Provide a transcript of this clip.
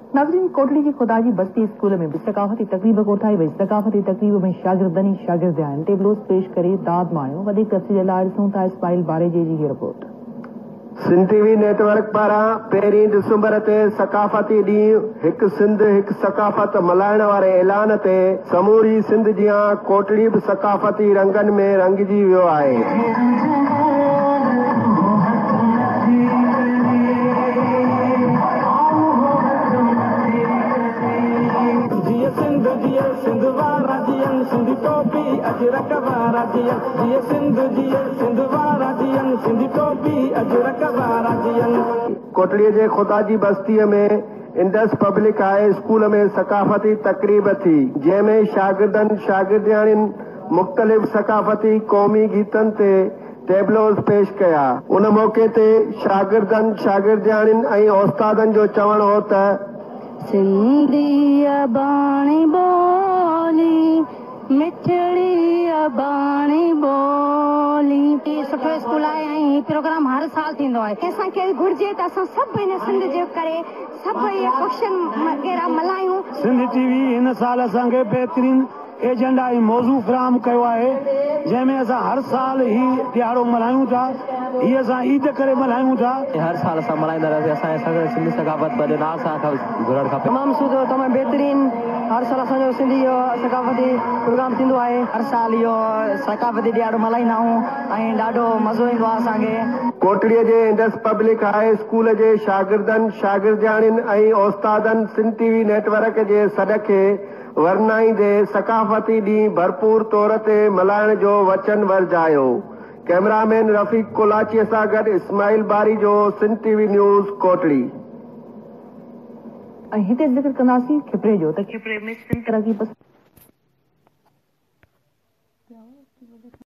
नाज़रीन, कोटली की खुदाजी बस्ती स्कूल में भी सकाफती तकरीब कोठाई वही। सकाफती तकरीब में शागिर्दनी शागिर्द आहिनि टेबलोस पेश करे दाद माणियो। वधीक तफ़सील जे लाइ ॾिसूं था इस्माइल बारेजे जी रिपोर्ट। सिंध टीवी नेटवर्क पारां 1 दिसंबर ते सकाफती ॾींहुं हिकु सिंध हिकु सकाफ़त मल्हाइण वारे ऐलान ते समूरी सिंध जियां कोटली बि सकाफ़ती रंगनि में रंगजी वियो आहे। कोटलीअ जे खुदाजी बस्तीअ में इंडस पब्लिक हाई स्कूल में सकाफ़ती तकरीब थी, जंहिंमें शागिर्दनि शागिर्दियाणियुनि मुख़्तलिफ़ सकाफ़ती क़ौमी गीतनि ते टेबलोस पेश कया। उन मौक़े ते शागिर्दनि शागिर्दियाणियुनि ऐं उस्तादनि जो चवणु हो त सिंधी अबाणी बोली मिठड़ी अबाणी बोली। सुठो स्कूल आहे ऐं प्रोग्राम हर साल थींदो आहे। असांखे घुर्जे त असां सभु हिन सिंध जे करे सभु इहे फंक्शन वग़ैरह मल्हायूं। सिंध टीवी हिन साल असांखे बहितरीन एजेंडा ऐं मौज़ू फ़राहम कयो आहे, जंहिंमें असां हर साल ही ॾियारो मल्हायूं था। हीअ असां ईद करे मल्हायूं था। हर साल असां मल्हाईंदा रहियासीं। असांजे सिंधी सकाफ़त वॾे नाम सां घुरणु खपे। तमामु सुठो, तमामु बहितरीन। हर साल असांजो सिंधी सकाफ़ती प्रोग्राम थींदो आहे। हर साल इहो सकाफ़ती ॾियारो मल्हाईंदा आहियूं ऐं ॾाढो मज़ो ईंदो आहे असांखे। कोटलीअ जे इंडस पब्लिक हाई स्कूल जे शागिर्दनि शागिर्दियाणियुनि ऐं उस्तादनि सिंध टीवी नेटवर्क जे सॾ खे वरनाईंदे सकाफ़ती ॾींहुं भरपूर तौर ते मल्हाइण जो वचन वरजायो। कैमरामैन रफ़ीक कोलाचीअ सां गॾु इस्माइल बारी जो सिंध टीवी न्यूज़ कोटली। ऐं हिते ज़िक्र कंदासीं खिपरे जो त खिपरे में सिंध तरक़ी